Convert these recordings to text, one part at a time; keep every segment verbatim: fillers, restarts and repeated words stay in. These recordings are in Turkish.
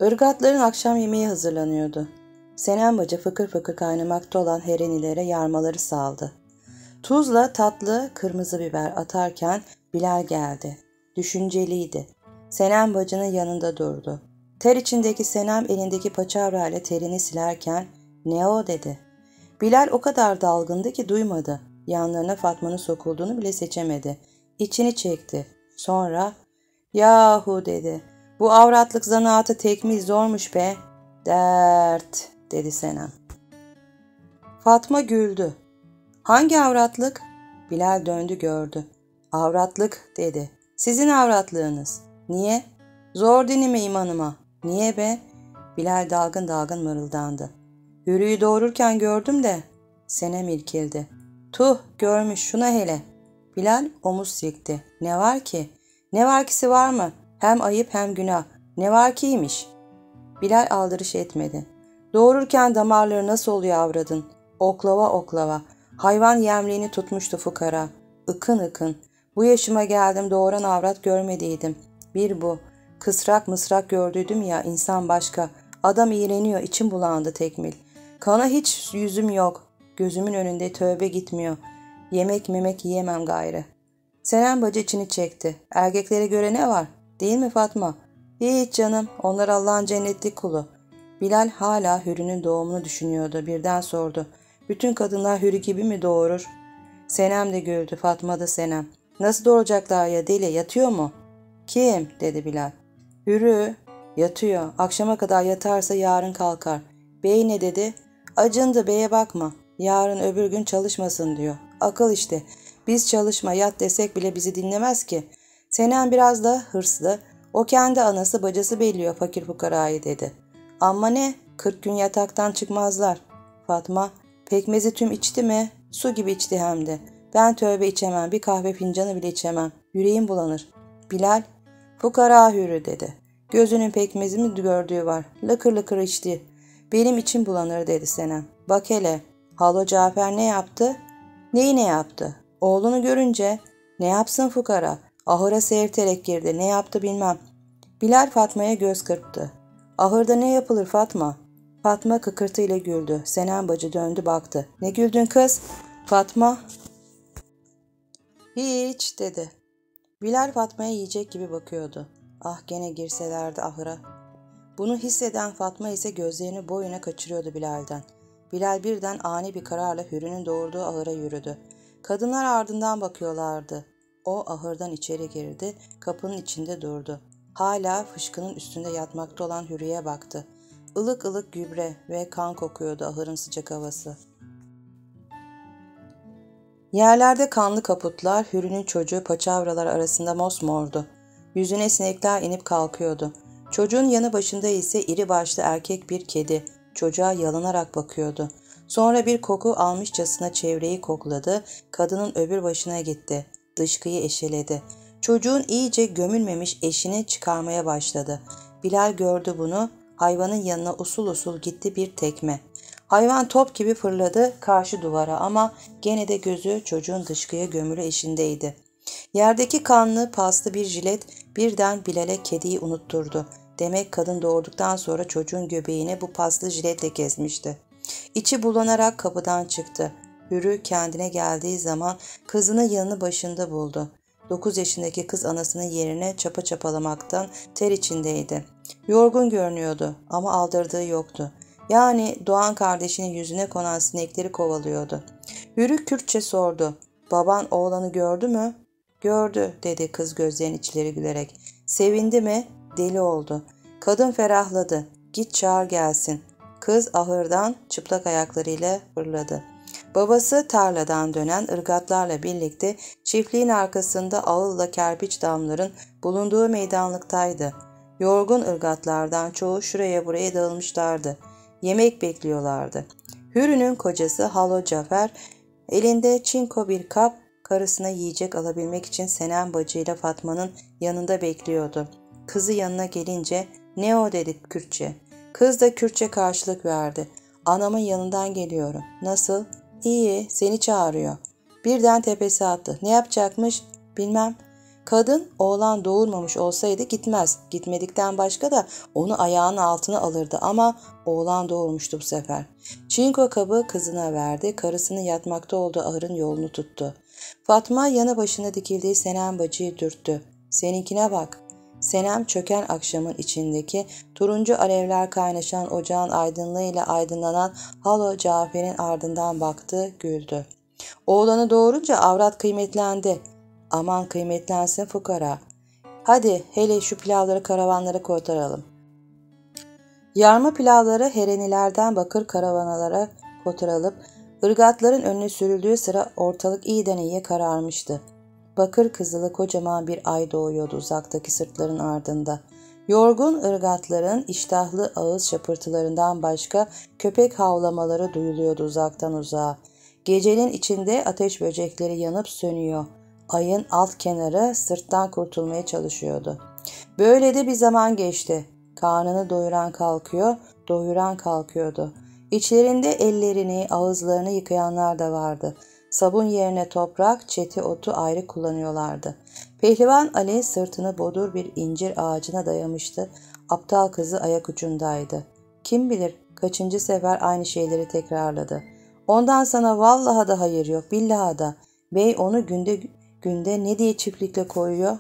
Irgatların akşam yemeği hazırlanıyordu. Senem bacı fıkır fıkır kaynamakta olan herenilere yarmaları saldı. Tuzla tatlı kırmızı biber atarken Bilal geldi. Düşünceliydi. Senem bacının yanında durdu. Ter içindeki Senem elindeki paçavra ile terini silerken "Ne o?" dedi. Bilal o kadar dalgındı ki duymadı. Yanlarına Fatma'nın sokulduğunu bile seçemedi. İçini çekti. Sonra "Yahu" dedi. "Bu avratlık zanaatı tekmil zormuş be." "Dert" dedi Senem. Fatma güldü. "Hangi avratlık?" Bilal döndü gördü. "Avratlık" dedi. "Sizin avratlığınız." "Niye?" "Zor dinime imanıma." "Niye be?" Bilal dalgın dalgın mırıldandı. "Hürüyü doğururken gördüm de." Senem irkildi. "Tuh, görmüş, şuna hele." Bilal omuz silkti. "Ne var ki?" "Ne var kisi var mı? Hem ayıp hem günah. Ne var kiymiş?" Bilal aldırış etmedi. "Doğururken damarları nasıl oluyor avradın? Oklava oklava. Hayvan yemliğini tutmuştu fukara. Ikın ıkın. Bu yaşıma geldim, doğuran avrat görmediydim. Bir bu. Kısrak mısrak gördüydüm ya, insan başka. Adam iğreniyor, içim bulandı tekmil. Kana hiç yüzüm yok. Gözümün önünde tövbe gitmiyor. Yemek memek yiyemem gayrı." Senem bacı içini çekti. "Erkeklere göre ne var? Değil mi Fatma?" "Hiç canım, onlar Allah'ın cennetlik kulu." Bilal hala Hürü'nün doğumunu düşünüyordu. Birden sordu. "Bütün kadınlar Hürü gibi mi doğurur?" Senem de güldü. Fatma da Senem. "Nasıl doğuracaklar ya deli, yatıyor mu?" "Kim?" dedi Bilal. "Hürü." "Yatıyor. Akşama kadar yatarsa yarın kalkar." "Bey ne dedi?" "Acındı, beye bakma. Yarın öbür gün çalışmasın diyor. Akıl işte. Biz çalışma yat desek bile bizi dinlemez ki." Senem biraz da hırslı. "O kendi anası bacası belliyor fakir fukarayı" dedi. "Ama ne? Kırk gün yataktan çıkmazlar." Fatma, "Pekmezi tüm içti mi?" "Su gibi içti hem de." "Ben tövbe içemem, bir kahve fincanı bile içemem. Yüreğim bulanır." Bilal, "Fukara Hürü" dedi. "Gözünün pekmezi mi gördüğü var. Lıkır lıkır içti. Benim içim bulanır" dedi Senem. "Bak hele, Halo Cafer ne yaptı?" "Neyi ne yaptı?" "Oğlunu görünce." "Ne yapsın fukara? Ahıra seyirterek girdi. Ne yaptı bilmem." Bilal Fatma'ya göz kırptı. "Ahırda ne yapılır Fatma?" Fatma kıkırtıyla güldü. Senem bacı döndü baktı. "Ne güldün kız?" Fatma, "Hiç" dedi. Bilal Fatma'ya yiyecek gibi bakıyordu. Ah, gene girselerdi ahıra. Bunu hisseden Fatma ise gözlerini boyuna kaçırıyordu Bilal'den. Bilal birden ani bir kararla Hürü'nün doğurduğu ahıra yürüdü. Kadınlar ardından bakıyorlardı. O ahırdan içeri girdi, kapının içinde durdu. Hala fışkının üstünde yatmakta olan Hürü'ye baktı. Ilık ılık gübre ve kan kokuyordu ahırın sıcak havası. Yerlerde kanlı kaputlar, Hürü'nün çocuğu paçavralar arasında mosmordu. Yüzüne sinekler inip kalkıyordu. Çocuğun yanı başında ise iri başlı erkek bir kedi çocuğa yalanarak bakıyordu. Sonra bir koku almışçasına çevreyi kokladı, kadının öbür başına gitti. Dışkıyı eşeledi. Çocuğun iyice gömülmemiş eşini çıkarmaya başladı. Bilal gördü bunu, hayvanın yanına usul usul gitti, bir tekme. Hayvan top gibi fırladı karşı duvara ama gene de gözü çocuğun dışkıya gömülü eşindeydi. Yerdeki kanlı paslı bir jilet birden Bilal'e kediyi unutturdu. Demek kadın doğurduktan sonra çocuğun göbeğini bu paslı jiletle kesmişti. İçi bulanarak kapıdan çıktı. Hürü kendine geldiği zaman kızını yanı başında buldu. Dokuz yaşındaki kız anasının yerine çapa çapalamaktan ter içindeydi. Yorgun görünüyordu ama aldırdığı yoktu. Yani doğan kardeşinin yüzüne konan sinekleri kovalıyordu. Hürü Kürtçe sordu. "Baban oğlanı gördü mü?" "Gördü" dedi kız gözlerinin içleri gülerek. "Sevindi mi?" "Deli oldu." Kadın ferahladı. "Git çağır gelsin." Kız ahırdan çıplak ayaklarıyla fırladı. Babası tarladan dönen ırgatlarla birlikte çiftliğin arkasında ağılla kerpiç damların bulunduğu meydanlıktaydı. Yorgun ırgatlardan çoğu şuraya buraya dağılmışlardı. Yemek bekliyorlardı. Hürü'nün kocası Halo Cafer elinde çinko bir kap, karısına yiyecek alabilmek için Senem bacıyla Fatma'nın yanında bekliyordu. Kızı yanına gelince "Ne o?" dedi Kürtçe. Kız da Kürtçe karşılık verdi. "Anamın yanından geliyorum." "Nasıl?" "İyi, seni çağırıyor." Birden tepesi attı. "Ne yapacakmış?" "Bilmem." Kadın oğlan doğurmamış olsaydı gitmez. Gitmedikten başka da onu ayağının altına alırdı ama oğlan doğurmuştu bu sefer. Çinko kabı kızına verdi. Karısının yatmakta olduğu ahırın yolunu tuttu. Fatma yanı başına dikildiği Senem bacıyı dürttü. Seninkine bak. Senem çöken akşamın içindeki turuncu alevler kaynaşan ocağın aydınlığıyla aydınlanan Halo Cafer'in ardından baktı, güldü. Oğlanı doğurunca avrat kıymetlendi. Aman kıymetlensin fukara. Hadi hele şu pilavları karavanlara kotaralım. Yarma pilavları herenilerden bakır karavanalara kotarılıp ırgatların önüne sürüldüğü sıra ortalık iyiden iyiye kararmıştı. Bakır kızılı kocaman bir ay doğuyordu uzaktaki sırtların ardında. Yorgun ırgatların iştahlı ağız şapırtılarından başka köpek havlamaları duyuluyordu uzaktan uzağa. Gecenin içinde ateş böcekleri yanıp sönüyor. Ayın alt kenarı sırttan kurtulmaya çalışıyordu. Böyle de bir zaman geçti. Karnını doyuran kalkıyor, doyuran kalkıyordu. İçlerinde ellerini, ağızlarını yıkayanlar da vardı. Sabun yerine toprak, çeti otu ayrı kullanıyorlardı. Pehlivan Ali sırtını bodur bir incir ağacına dayamıştı. Aptal kızı ayak ucundaydı. Kim bilir kaçıncı sefer aynı şeyleri tekrarladı. Ondan sana vallaha da hayır yok, billaha da. Bey onu günde günde ne diye çiftlikle koyuyor?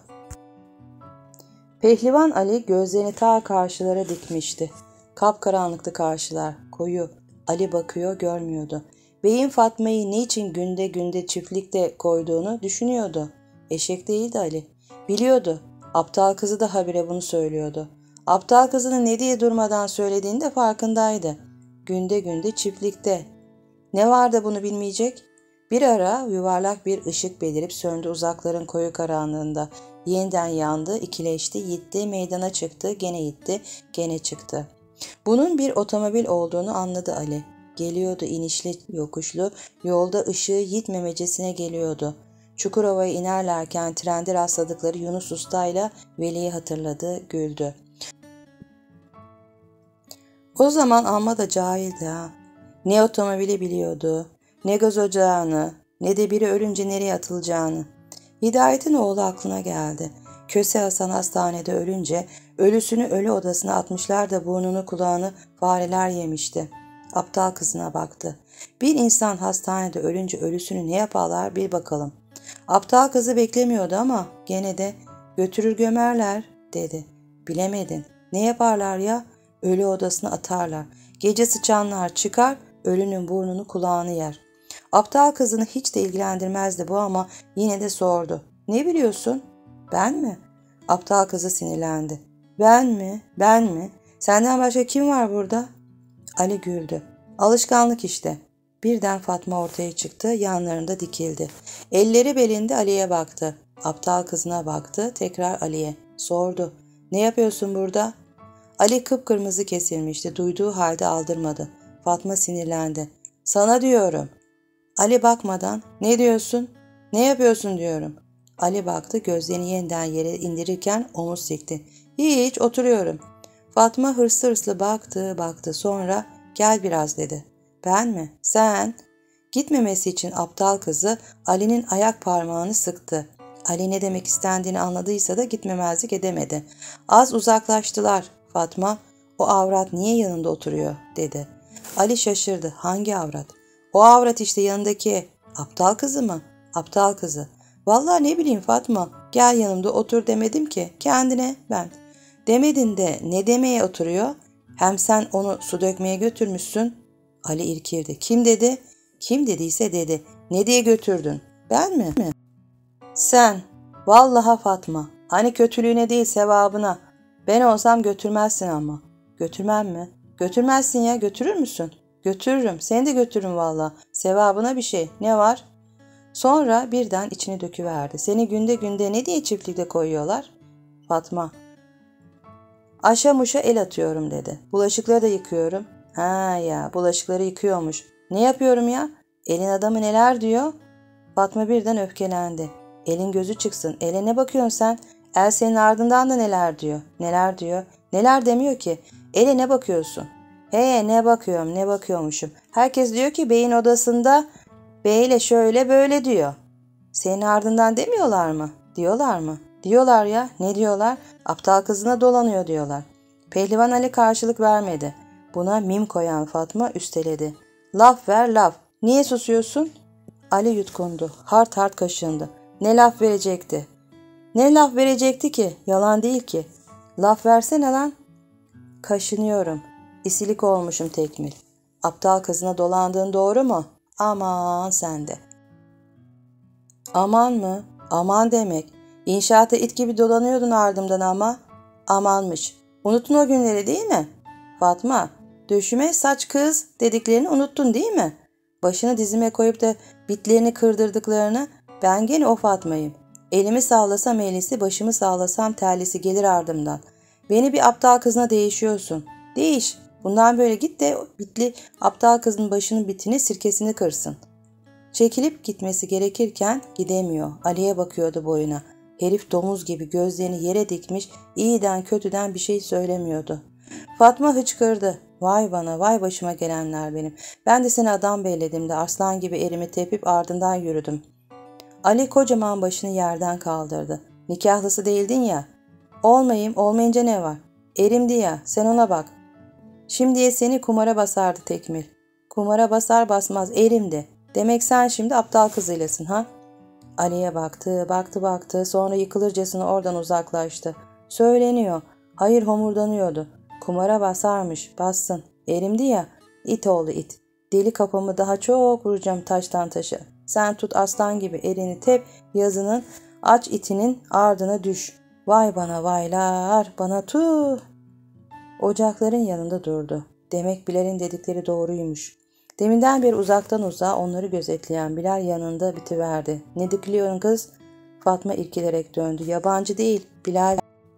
Pehlivan Ali gözlerini ta karşılara dikmişti. Kapkaranlıktı karşılar, koyu. Ali bakıyor, görmüyordu. Beyin Fatma'yı niçin günde günde çiftlikte koyduğunu düşünüyordu. Eşek değildi Ali. Biliyordu. Aptal kızı da habire bunu söylüyordu. Aptal kızının ne diye durmadan söylediğini de farkındaydı. Günde günde çiftlikte. Ne var da bunu bilmeyecek? Bir ara yuvarlak bir ışık belirip söndü uzakların koyu karanlığında. Yeniden yandı, ikileşti, gitti, meydana çıktı, gene gitti, gene çıktı. Bunun bir otomobil olduğunu anladı Ali. Geliyordu inişli yokuşlu, yolda ışığı yitmemecesine geliyordu. Çukurova'ya inerlerken trende rastladıkları Yunus Usta'yla Veli'yi hatırladı, güldü. O zaman amma da cahildi ha. Ne otomobili biliyordu, ne gaz ocağını, ne de biri ölünce nereye atılacağını. Hidayet'in oğlu aklına geldi. Köse Hasan hastanede ölünce ölüsünü ölü odasına atmışlar da burnunu kulağını fareler yemişti. Aptal kızına baktı. Bir insan hastanede ölünce ölüsünü ne yaparlar bir bakalım. Aptal kızı beklemiyordu ama gene de götürür gömerler dedi. Bilemedin. Ne yaparlar ya? Ölü odasına atarlar. Gece sıçanlar çıkar, ölünün burnunu kulağını yer. Aptal kızını hiç de ilgilendirmezdi bu ama yine de sordu. Ne biliyorsun? Ben mi? Aptal kızı sinirlendi. Ben mi? Ben mi? Senden başka kim var burada? Ali güldü. Alışkanlık işte. Birden Fatma ortaya çıktı, yanlarında dikildi. Elleri belinde Ali'ye baktı. Aptal kızına baktı, tekrar Ali'ye. Sordu. Ne yapıyorsun burada? Ali kıpkırmızı kesilmişti, duyduğu halde aldırmadı. Fatma sinirlendi. Sana diyorum. Ali bakmadan, ne diyorsun? Ne yapıyorsun diyorum. Ali baktı, gözlerini yeniden yere indirirken omuz sikti. Hiç, oturuyorum. Fatma hırslı hırslı baktı, baktı. Sonra, gel biraz dedi. Ben mi? Sen? Gitmemesi için aptal kızı Ali'nin ayak parmağını sıktı. Ali ne demek istendiğini anladıysa da gitmemezlik edemedi. Az uzaklaştılar. Fatma, o avrat niye yanında oturuyor dedi. Ali şaşırdı. Hangi avrat? O avrat işte yanındaki. Aptal kızı mı? Aptal kızı. Vallahi ne bileyim Fatma. Gel yanımda otur demedim ki. Kendine ben. Demedin de ne demeye oturuyor? Hem sen onu su dökmeye götürmüşsün. Ali irkildi. Kim dedi? Kim dediyse dedi. Ne diye götürdün? Ben mi? Sen. Vallaha Fatma. Hani kötülüğüne değil sevabına. Ben olsam götürmezsin ama. Götürmem mi? Götürmezsin ya, götürür müsün? Götürürüm. Seni de götürürüm valla. Sevabına bir şey. Ne var? Sonra birden içini döküverdi. Seni günde günde ne diye çiftlikte koyuyorlar? Fatma. Aşa muşa el atıyorum dedi. Bulaşıkları da yıkıyorum. Ha ya, bulaşıkları yıkıyormuş. Ne yapıyorum ya? Elin adamı neler diyor? Fatma birden öfkelendi. Elin gözü çıksın. Ele ne bakıyorsun sen? El senin ardından da neler diyor? Neler diyor? Neler demiyor ki? Ele ne bakıyorsun? He ne bakıyorum ne bakıyormuşum. Herkes diyor ki beyin odasında beyle şöyle böyle diyor. Senin ardından demiyorlar mı? Diyorlar mı? Diyorlar ya, ne diyorlar? Aptal kızına dolanıyor diyorlar. Pehlivan Ali karşılık vermedi. Buna mim koyan Fatma üsteledi. Laf ver laf. Niye susuyorsun? Ali yutkundu. Hart hart kaşındı. Ne laf verecekti? Ne laf verecekti ki? Yalan değil ki. Laf versene lan. Kaşınıyorum. İsilik olmuşum Tekmil. Aptal kızına dolandığın doğru mu? Aman sende. Aman mı? Aman demek. İnşaata it gibi dolanıyordun ardımdan ama. Amanmış. Unuttun o günleri değil mi? Fatma, döşüme saç kız dediklerini unuttun değil mi? Başını dizime koyup da bitlerini kırdırdıklarını, ben gene o Fatma'yım. Elimi sağlasam elisi, başımı sağlasam terlisi gelir ardımdan. Beni bir aptal kızına değişiyorsun. Değiş. Bundan böyle git de bitli aptal kızın başının bitini sirkesini kırsın. Çekilip gitmesi gerekirken gidemiyor. Ali'ye bakıyordu boyuna. Herif domuz gibi gözlerini yere dikmiş, iyiden kötüden bir şey söylemiyordu. Fatma hıçkırdı. Vay bana, vay başıma gelenler benim. Ben de seni adam belledim de arslan gibi elimi tepip ardından yürüdüm. Ali kocaman başını yerden kaldırdı. Nikahlısı değildin ya. Olmayayım, olmayınca ne var? Erimdi ya, sen ona bak. Şimdiye seni kumara basardı Tekmil. Kumara basar basmaz erimdi. Demek sen şimdi aptal kızıylasın ha? Ali'ye baktı, baktı baktı, sonra yıkılırcasına oradan uzaklaştı. Söyleniyor, hayır homurdanıyordu. Kumara basarmış, bassın. Erimdi ya, it oğlu it. Deli kafamı daha çok vuracağım taştan taşa. Sen tut aslan gibi elini tep, yazının aç itinin ardına düş. Vay bana vaylar, bana tuh. Ocakların yanında durdu. Demek Bilal'in dedikleri doğruymuş. Deminden beri uzaktan uzağa onları gözetleyen Bilal yanında bitiverdi. Ne dikiliyorsun kız? Fatma irkilerek döndü. Yabancı değil, Bilal.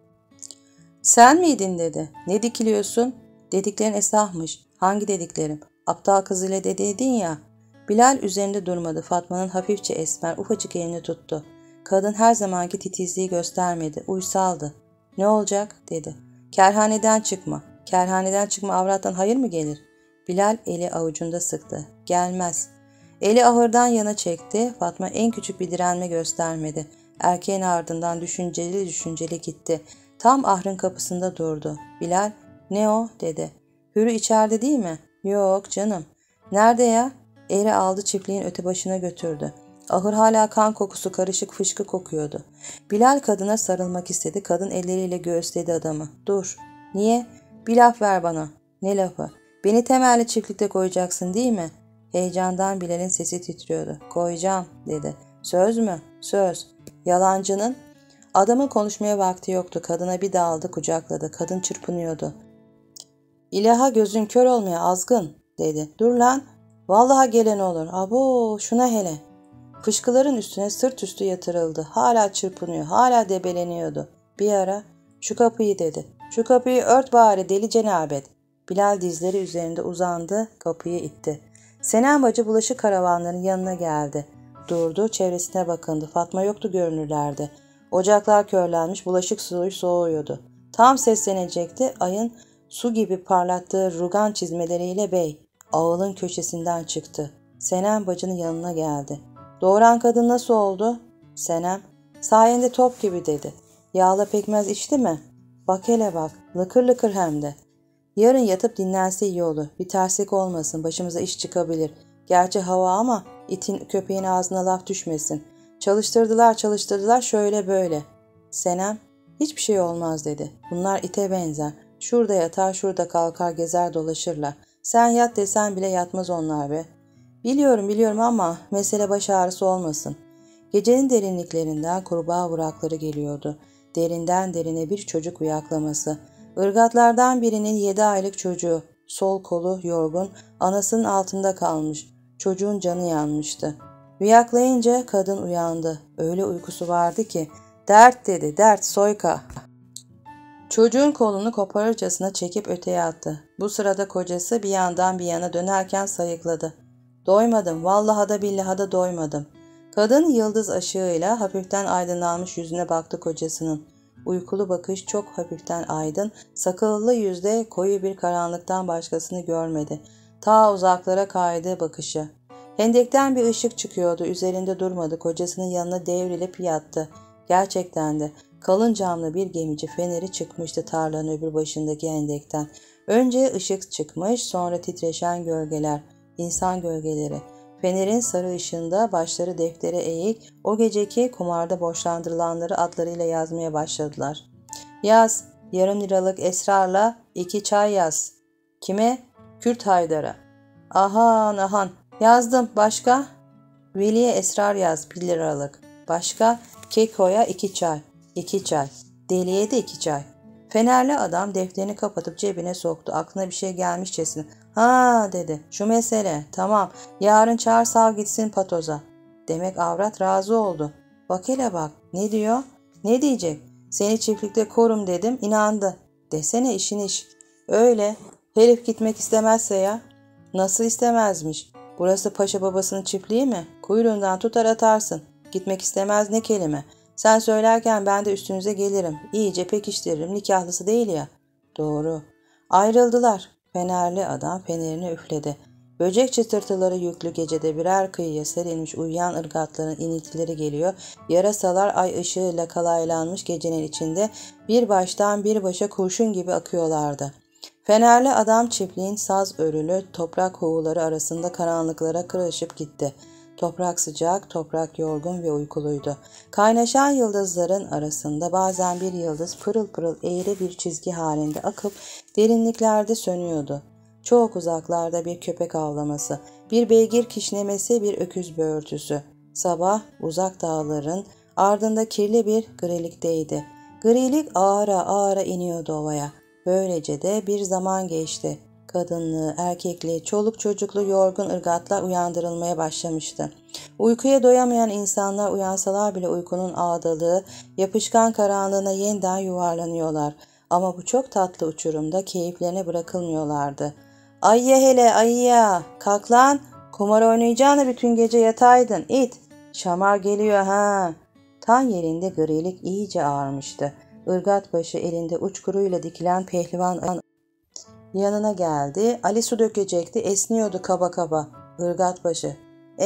Sen miydin dedi. Ne dikiliyorsun? Dediklerin esahmış. Hangi dediklerim? Aptal kızıyla dediydin ya. Bilal üzerinde durmadı. Fatma'nın hafifçe esmer, ufacık elini tuttu. Kadın her zamanki titizliği göstermedi. Uysaldı. Ne olacak? Dedi. Kerhaneden çıkma. Kerhaneden çıkma avrattan hayır mı gelir? Bilal eli avucunda sıktı. Gelmez. Eli ahırdan yana çekti. Fatma en küçük bir direnme göstermedi. Erkeğin ardından düşünceli düşünceli gitti. Tam ahırın kapısında durdu. Bilal, ne o? Dedi. Hürü içeride değil mi? Yok canım. Nerede ya? Eri aldı çiftliğin öte başına götürdü. Ahır hala kan kokusu karışık fışkı kokuyordu. Bilal kadına sarılmak istedi. Kadın elleriyle göğüsledi adamı. Dur. Niye? Bir laf ver bana. Ne lafı? Beni temelli çiftlikte koyacaksın değil mi? Heyecandan Bilal'in sesi titriyordu. Koyacağım dedi. Söz mü? Söz. Yalancının. Adamın konuşmaya vakti yoktu. Kadına bir daldı kucakladı. Kadın çırpınıyordu. İlaha gözün kör olmaya azgın dedi. Dur lan. Vallahi gelen olur. Abo şuna hele. Fışkıların üstüne sırt üstü yatırıldı. Hala çırpınıyor. Hala debeleniyordu. Bir ara şu kapıyı dedi. Şu kapıyı ört bari deli cenabet. Bilal dizleri üzerinde uzandı. Kapıyı itti. Senem bacı bulaşık karavanların yanına geldi. Durdu. Çevresine bakındı. Fatma yoktu görünürlerde. Ocaklar körlenmiş. Bulaşık suyu soğuyordu. Tam seslenecekti. Ayın su gibi parlattığı rugan çizmeleriyle bey ağılın köşesinden çıktı. Senem bacının yanına geldi. Doğuran kadın nasıl oldu? Senem, sayende top gibi dedi. Yağla pekmez içti mi? Bak hele bak, lıkır lıkır hem de. Yarın yatıp dinlense iyi olur. Bir terslik olmasın, başımıza iş çıkabilir. Gerçi hava ama itin köpeğin ağzına laf düşmesin. Çalıştırdılar çalıştırdılar şöyle böyle. Senem, hiçbir şey olmaz dedi. Bunlar ite benzer. Şurada yatar şurada kalkar gezer dolaşırlar. Sen yat desen bile yatmaz onlar be. Biliyorum biliyorum ama mesele baş ağrısı olmasın. Gecenin derinliklerinden kurbağa vurakları geliyordu. Derinden derine bir çocuk uyaklaması. Irgatlardan birinin yedi aylık çocuğu. Sol kolu yorgun, anasının altında kalmış. Çocuğun canı yanmıştı. Uyaklayınca kadın uyandı. Öyle uykusu vardı ki. Dert dedi, dert soyka. Çocuğun kolunu koparırcasına çekip öteye attı. Bu sırada kocası bir yandan bir yana dönerken sayıkladı. Doymadım, vallahi da billahi da doymadım. Kadın yıldız ışığıyla hafiften aydınlanmış yüzüne baktı kocasının. Uykulu bakış çok hafiften aydın, sakıllı yüzde koyu bir karanlıktan başkasını görmedi. Ta uzaklara kaydı bakışı. Hendekten bir ışık çıkıyordu, üzerinde durmadı, kocasının yanına devrilip yattı. Gerçekten de Kalın camlı bir gemici feneri çıkmıştı tarlanın öbür başındaki hendekten. Önce ışık çıkmış, sonra titreşen gölgeler, insan gölgeleri. Fenerin sarı ışığında başları deftere eğik, o geceki kumarda borçlandırılanları adlarıyla yazmaya başladılar. Yaz, yarım liralık esrarla iki çay yaz. Kime? Kürt Haydar'a. Ahan ahan, yazdım. Başka? Veli'ye esrar yaz, bir liralık. Başka? Keko'ya iki çay. İki çay. Deliye de iki çay. Fenerli adam defterini kapatıp cebine soktu. Aklına bir şey gelmişçesine. Ha dedi. Şu mesele. Tamam. Yarın çağır sav gitsin patoza. Demek avrat razı oldu. Bak hele bak. Ne diyor? Ne diyecek? Seni çiftlikte korum dedim. İnandı. Desene işin iş. Öyle. Herif gitmek istemezse ya. Nasıl istemezmiş? Burası paşa babasının çiftliği mi? Kuyruğundan tutar atarsın. Gitmek istemez ne kelime. Sen söylerken ben de üstünüze gelirim. İyice pekiştiririm. Nikahlısı değil ya. Doğru. Ayrıldılar. Fenerli adam fenerini üfledi. Böcek çıtırtıları yüklü gecede birer kıyıya serilmiş uyuyan ırgatların iniltileri geliyor. Yarasalar ay ışığıyla kalaylanmış gecenin içinde bir baştan bir başa kurşun gibi akıyorlardı. Fenerli adam çiftliğin saz örülü toprak hovuları arasında karanlıklara kırışıp gitti. Toprak sıcak, toprak yorgun ve uykuluydu. Kaynaşan yıldızların arasında bazen bir yıldız pırıl pırıl eğri bir çizgi halinde akıp derinliklerde sönüyordu. Çok uzaklarda bir köpek avlaması, bir beygir kişnemesi, bir öküz böğürtüsü. Sabah uzak dağların ardında kirli bir grilikteydi. Grilik ağıra ağıra iniyordu ovaya. Böylece de bir zaman geçti. Kadınlı, erkekli, çoluk çocuklu yorgun ırgatlar uyandırılmaya başlamıştı. Uykuya doyamayan insanlar uyansalar bile uykunun ağdalığı, yapışkan karanlığına yeniden yuvarlanıyorlar. Ama bu çok tatlı uçurumda keyiflerine bırakılmıyorlardı. Ayya hele ayya, kalk lan, kumar oynayacağına bütün gece yataydın, it. Şamar geliyor ha. Tan yerinde grilik iyice ağarmıştı. Irgat başı elinde uçkuruyla dikilen pehlivan yanına geldi. Ali su dökecekti. Esniyordu kaba kaba. Irgat başı.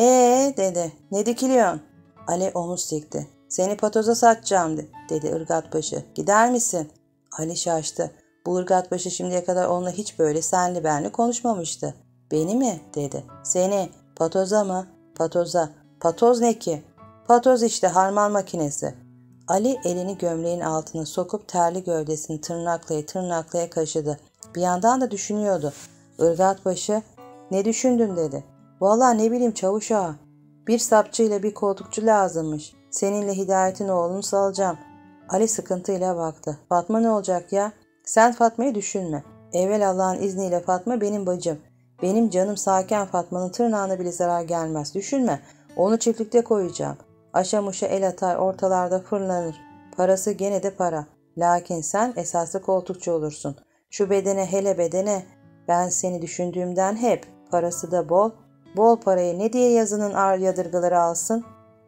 Ee dedi. Ne dikiliyorsun? Ali omuz sikti. Seni patoza satacağım dedi ırgat başı. Gider misin? Ali şaştı. Bu ırgat başı şimdiye kadar onunla hiç böyle senli benli konuşmamıştı. Beni mi? Dedi. Seni. Patoza mı? Patoza. Patoz ne ki? Patoz işte harman makinesi. Ali elini gömleğin altına sokup terli gövdesini tırnaklaya tırnaklaya kaşıdı. Bir yandan da düşünüyordu. Irgat başı, ne düşündün dedi. Vallahi ne bileyim çavuş ağa. Bir sapçıyla bir koltukçu lazımmış. Seninle Hidayet'in oğlunu salacağım. Ali sıkıntıyla baktı. Fatma ne olacak ya? Sen Fatma'yı düşünme. Evvel Allah'ın izniyle Fatma benim bacım. Benim canım sağken Fatma'nın tırnağına bile zarar gelmez. Düşünme. Onu çiftlikte koyacağım. Aşamuşa el atar, ortalarda fırlanır. Parası gene de para. Lakin sen esaslı koltukçu olursun. Şu bedene hele bedene. Ben seni düşündüğümden hep. Parası da bol. Bol parayı ne diye yazının ağır yadırgıları alsın?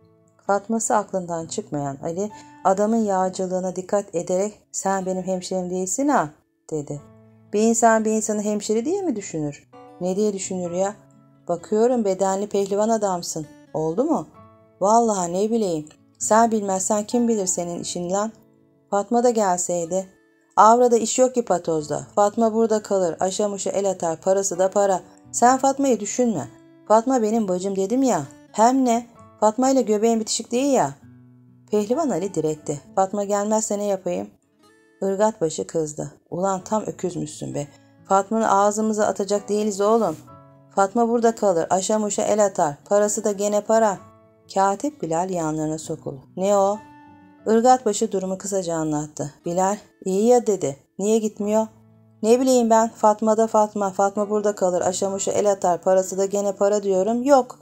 Fatması aklından çıkmayan Ali, adamın yağcılığına dikkat ederek sen benim hemşerim değilsin ha, dedi. Bir insan bir insanı hemşeri diye mi düşünür? Ne diye düşünür ya? Bakıyorum bedenli pehlivan adamsın. Oldu mu? Vallahi ne bileyim. Sen bilmezsen kim bilir senin işin lan? Fatma da gelseydi. Avrada iş yok ki patozda. Fatma burada kalır. Aşamışa el atar. Parası da para. Sen Fatma'yı düşünme. Fatma benim bacım dedim ya. Hem ne? Fatma ile göbeğin bitişik değil ya. Pehlivan Ali diretti. Fatma gelmezse ne yapayım? Irgat başı kızdı. Ulan tam öküzmüşsün be. Fatma'nı ağzımıza atacak değiliz oğlum. Fatma burada kalır. Aşamışa el atar. Parası da gene para. Katip Bilal yanlarına sokuldu. Ne o? Irgatbaşı durumu kısaca anlattı. Bilal, iyi ya dedi. Niye gitmiyor? Ne bileyim ben, Fatma da Fatma. Fatma burada kalır, aşamışa el atar, parası da gene para diyorum. Yok.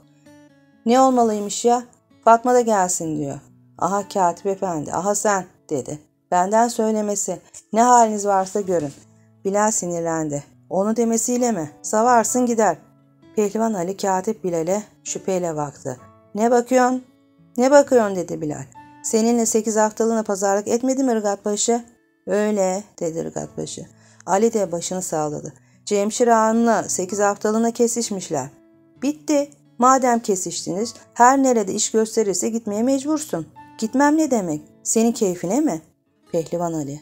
Ne olmalıymış ya? Fatma da gelsin diyor. Aha katip efendi, aha sen, dedi. Benden söylemesi. Ne haliniz varsa görün. Bilal sinirlendi. Onu demesiyle mi? Savarsın gider. Pehlivan Ali katip Bilal'e şüpheyle baktı. Ne bakıyorsun? Ne bakıyorsun dedi Bilal. Seninle sekiz haftalığına pazarlık etmedi mi Irgatbaşı? Öyle dedi Irgatbaşı. Ali de başını salladı. Cemşir Ağa'nınla sekiz haftalığına kesişmişler. Bitti. Madem kesiştiniz, her nerede iş gösterirse gitmeye mecbursun. Gitmem ne demek? Senin keyfine mi? Pehlivan Ali.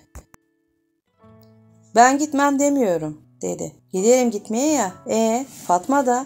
Ben gitmem demiyorum dedi. Giderim gitmeye ya. E Fatma da.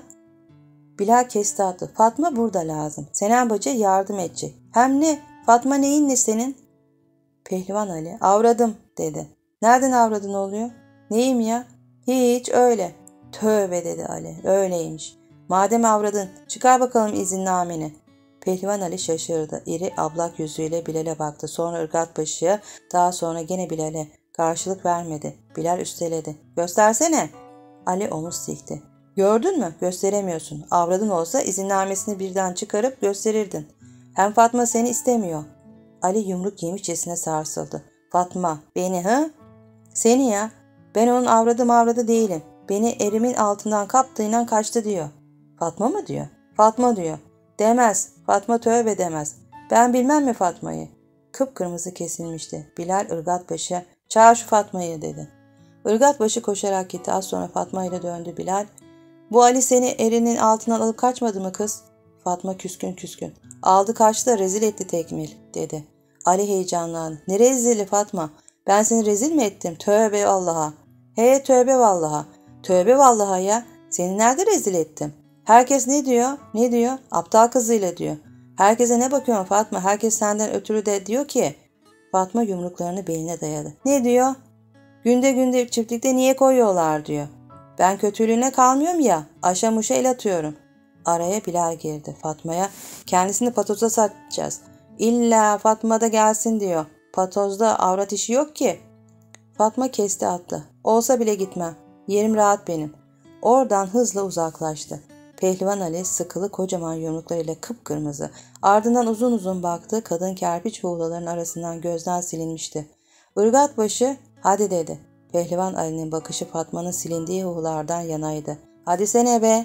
Bilal kesti attı. Fatma burada lazım. Senem Bacı yardım edecek. Hem ne? Fatma neyin ne senin? Pehlivan Ali. Avradım dedi. Nereden avradın oluyor? Neyim ya? Hiç öyle. Tövbe dedi Ali. Öyleymiş. Madem avradın çıkar bakalım izinnameni. Pehlivan Ali şaşırdı. İri ablak yüzüyle Bilal'e baktı. Sonra Irgatbaşı'ya, daha sonra gene Bilal'e. Karşılık vermedi. Bilal üsteledi. Göstersene. Ali omuz sikti. Gördün mü? Gösteremiyorsun. Avradın olsa izinnamesini birden çıkarıp gösterirdin. Hem Fatma seni istemiyor. Ali yumruk yemişçesine sarsıldı. Fatma, beni ha? Seni ya. Ben onun avradı mavradı değilim. Beni erimin altından kaptığıyla kaçtı diyor. Fatma mı diyor? Fatma diyor. Demez. Fatma tövbe demez. Ben bilmem mi Fatma'yı? Kıpkırmızı kesilmişti. Bilal Irgatbaşı'ya çağır şu Fatma'yı dedi. Irgatbaşı koşarak gitti. Az sonra Fatma ile döndü Bilal. Bu Ali seni erinin altından alıp kaçmadı mı kız? Fatma küskün küskün. Aldı kaçtı rezil etti tekmil dedi. Ali heyecanlandı. Ne rezili Fatma? Ben seni rezil mi ettim? Tövbe vallaha. He tövbe vallaha. Tövbe vallaha ya. Seni nerede rezil ettim? Herkes ne diyor? Ne diyor? Aptal kızıyla diyor. Herkese ne bakıyorsun Fatma? Herkes senden ötürü de diyor ki. Fatma yumruklarını beline dayadı. Ne diyor? Günde günde çiftlikte niye koyuyorlar diyor. Ben kötülüğüne kalmıyorum ya. Aşa muşa el atıyorum. Araya Bilal girdi. Fatma'ya kendisini patoza satacağız. İlla Fatma da gelsin diyor. Patozda avrat işi yok ki. Fatma kesti attı. Olsa bile gitmem. Yerim rahat benim. Oradan hızla uzaklaştı. Pehlivan Ali sıkılı kocaman yumruklarıyla kıpkırmızı. Ardından uzun uzun baktı. Kadın kerpiç buğdaların arasından gözden silinmişti. Irgatbaşı hadi dedi. Pehlivan Ali'nin bakışı Fatma'nın silindiği huğlardan yanaydı. Hadi sene be.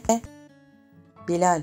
Bilal.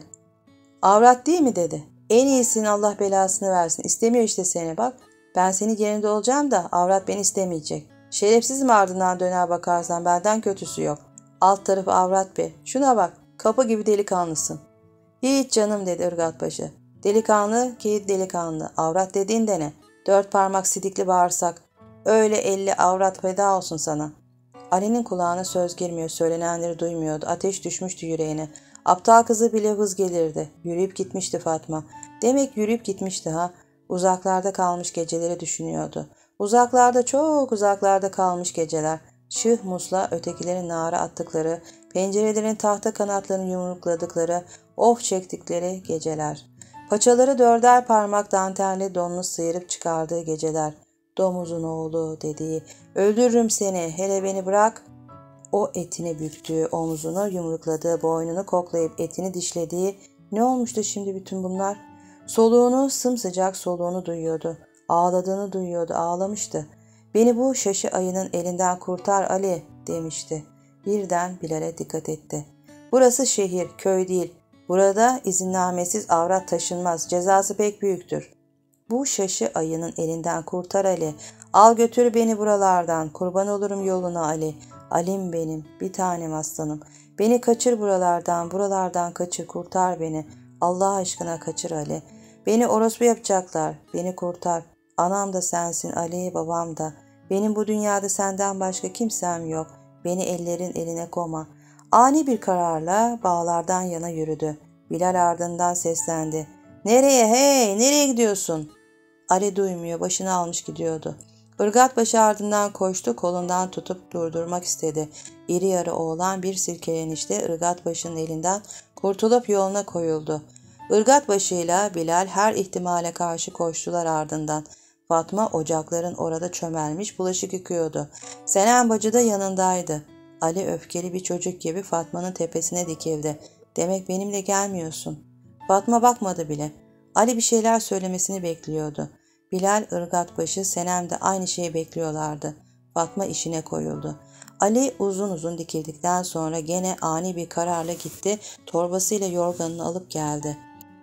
Avrat değil mi dedi. En iyisini Allah belasını versin. İstemiyor işte seni bak. Ben senin yerinde olacağım da avrat beni istemeyecek. Şerefsiz mi ardından döner bakarsan benden kötüsü yok. Alt tarafı avrat be. Şuna bak. Kapı gibi delikanlısın. Hiç canım dedi Irgatbaşı. Delikanlı ki delikanlı. Avrat dediğin de ne? Dört parmak sidikli bağırsak. Öyle elli avrat feda olsun sana. Ali'nin kulağına söz girmiyor. Söylenenleri duymuyordu. Ateş düşmüştü yüreğine. Aptal kızı bile hız gelirdi. Yürüyüp gitmişti Fatma. Demek yürüyüp gitmişti ha. Uzaklarda kalmış geceleri düşünüyordu. Uzaklarda çok uzaklarda kalmış geceler. Şıh musla ötekilerin nara attıkları, pencerelerin tahta kanatlarını yumrukladıkları, of çektikleri geceler. Paçaları dörder parmak dantelli donunu sıyırıp çıkardığı geceler. Domuzun oğlu dediği, öldürürüm seni, hele beni bırak. O etini büktüğü, omzunu yumrukladığı, boynunu koklayıp etini dişlediği, ne olmuştu şimdi bütün bunlar? Soluğunu, sımsıcak soluğunu duyuyordu. Ağladığını duyuyordu, ağlamıştı. Beni bu şaşı ayının elinden kurtar Ali demişti. Birden Bilal'e dikkat etti. Burası şehir, köy değil. Burada izinnamesiz avrat taşınmaz, cezası pek büyüktür. Bu şaşı ayının elinden kurtar Ali. Al götür beni buralardan, kurban olurum yoluna Ali. Alim benim, bir tanem aslanım. Beni kaçır buralardan, buralardan kaçır, kurtar beni. Allah aşkına kaçır Ali. Beni orospu yapacaklar, beni kurtar. Anam da sensin Ali, babam da. Benim bu dünyada senden başka kimsem yok. Beni ellerin eline koma. Ani bir kararla bağlardan yana yürüdü. Bilal ardından seslendi. Nereye hey, nereye gidiyorsun? Ali duymuyor, başını almış gidiyordu. Irgatbaşı ardından koştu, kolundan tutup durdurmak istedi. İri yarı oğlan bir silkelenişte Irgatbaşı'nın elinden kurtulup yoluna koyuldu. Irgatbaşı'yla Bilal her ihtimale karşı koştular ardından. Fatma ocakların orada çömelmiş bulaşık yıkıyordu. Senem Bacı da yanındaydı. Ali öfkeli bir çocuk gibi Fatma'nın tepesine dikildi. Demek benimle gelmiyorsun. Fatma bakmadı bile. Ali bir şeyler söylemesini bekliyordu. Bilal, Irgatbaşı, Senem de aynı şeyi bekliyorlardı. Fatma işine koyuldu. Ali uzun uzun dikildikten sonra gene ani bir kararla gitti, torbasıyla yorganını alıp geldi.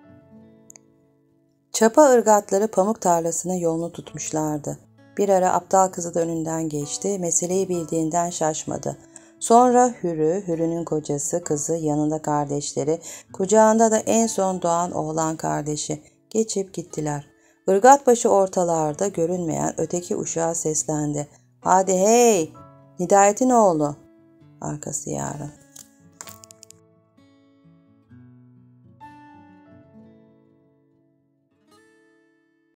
Çapa ırgatları pamuk tarlasına yolunu tutmuşlardı. Bir ara aptal kızı da önünden geçti, meseleyi bildiğinden şaşmadı. Sonra Hürü, Hürü'nün kocası, kızı, yanında kardeşleri, kucağında da en son doğan oğlan kardeşi geçip gittiler. Irgatbaşı ortalarda görünmeyen öteki uşağa seslendi. Hadi hey! Hidayet'in oğlu. Arkası yarın.